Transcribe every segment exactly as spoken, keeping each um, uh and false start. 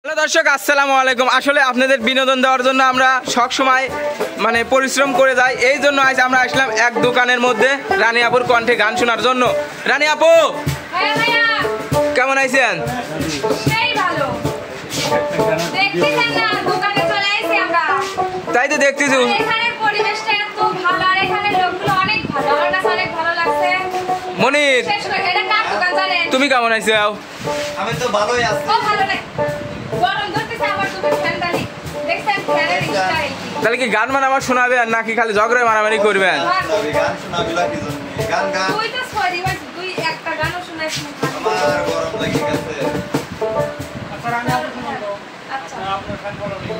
Hello দর্শক, আসসালামু আলাইকুম। আসলে আপনাদের বিনোদন দেওয়ার জন্য আমরা সব সময় মানে পরিশ্রম করে যাই। এই জন্য আজ আমরা আসলাম এক দোকানের মধ্যে রানী আপুর কণ্ঠে গান শোনার জন্য। রানী আপু, কেমন আছেন? তাই তো দেখতেছি। মনির, তুমি কেমন আছো? আমি তো ভালোই আছি। তাহলে কি গান মান আমার শোনাবেন নাকি খালি ঝগড়ায় মারামারি করবেন? গান শোনাবি কি জন্য? গান গান তুই তো সরি ভাই, তুই একটা গানও শোনাইস না। আমার গরম লাগি গেছে। আচ্ছা আমি আপনি শুনুন তো। আচ্ছা আপনার ফ্যান ফলো নেই।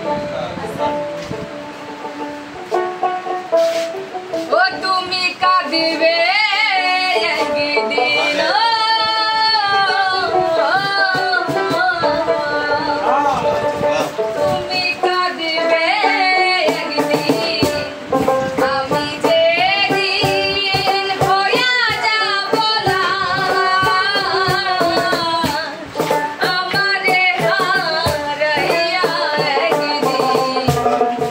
ও তুমি কাঁদিবে একদিন, তুমি কাঁদিবে একদিন, আমি যেদিন হইয়া যাব না, আমারে হারাইয়া একদিন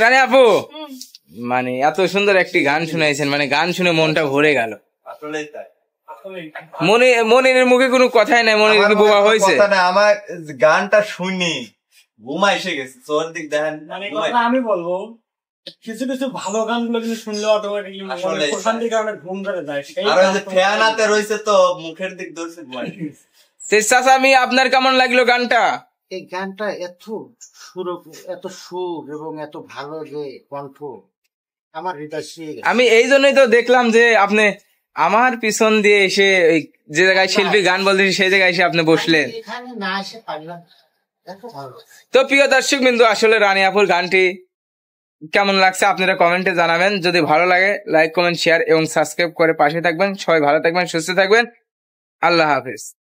রানী আপু, মানে এত সুন্দর একটি গান শুনাইছেন, মানে গান শুনে মনটা ভরে গেল। আসলেই তাই। মনে মনিরের মুখে কোনো কথাই নাই, মনির কি বোবা হয়েছে? কথা না, আমার গানটা শুনি ঘুমা এসে গেছে। তোর দিক দেখেন, মানে কথা আমি বলবো, কিছু কিছু ভালো গানগুলো কিন্তু শুনলে অটোমেটিকলি আসলে প্রশান্তির কারণে ঘুম ধরে যায়। সেই আর ওই যে ফ্যান হাতে রয়েছে তো মুখের দিক ধরছে ঘুমাই। চাচা আমি আপনার কেমন লাগলো গানটা? এই গানটা এত সুর, এত সুর এবং এত ভালো যে কণ্ঠ, আমার হৃদয় ছুঁয়ে গেছে। আমি এই জন্যই তো দেখলাম যে আপনি আমার পিছন দিয়ে এসে ওই যে জায়গায় শিল্পী গান বলতেছি সেই জায়গায় এসে আপনি বসলেন। এখানে না এসে পারলাম না। এত ভালো লাগছে। তো প্রিয় দর্শক বিন্দু, আসলে রানী আপুর গানটি কেমন লাগছে আপনারা কমেন্টে জানাবেন। যদি ভালো লাগে লাইক কমেন্ট শেয়ার এবং সাবস্ক্রাইব করে পাশে থাকবেন। সবাই ভালো থাকবেন, সুস্থ থাকবেন। আল্লাহ হাফেজ।